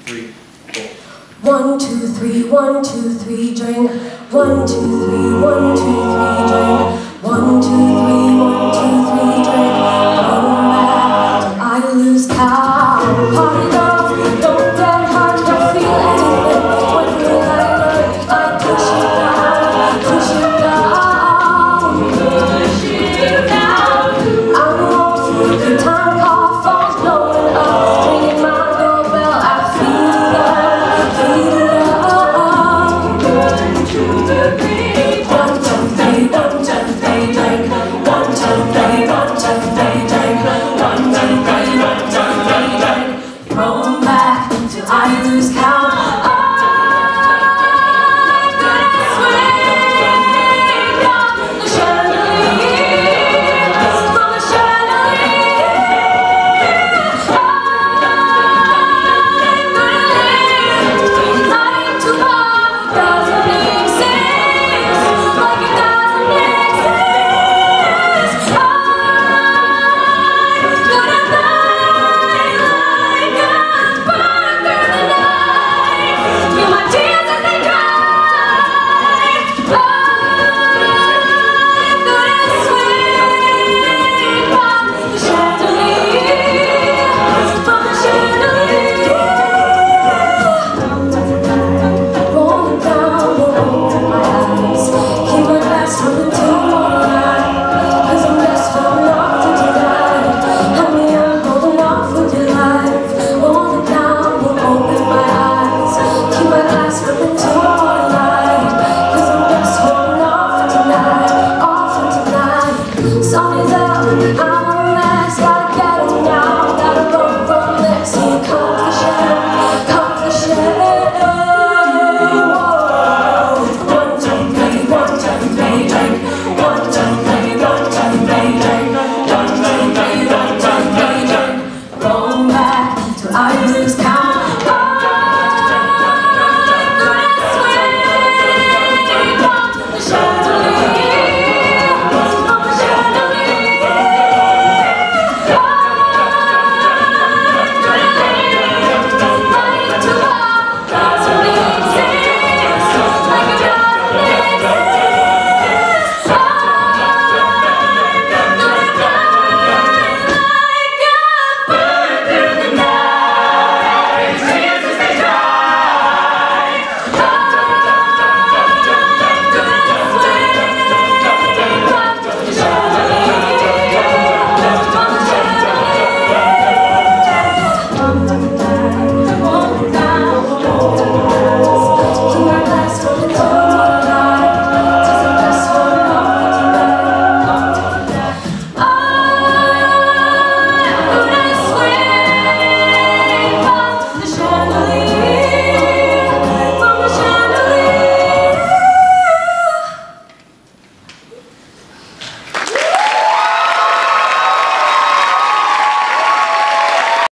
3, 4. 1, 2, 3, 1, 2, 3, drink. 1, 2, 3, 1, 2, 3, drink. 1, 2, 3, 1, 2, 3, drink. Come back, I lose count. Party girls, don't get hard, don't feel anything. When you like I push you down, push you down, push you down. I'm walking through town, car phones blowing up, ringing my doorbell. I feel love, feel love. 1, 2, 3, 1, 2, 3, 1, 2, 3, drink. 1, 2, 3, 1, 2, 3, drink. 1, 2, 3, 1, 2, 3, drink. Roll back till I lose count.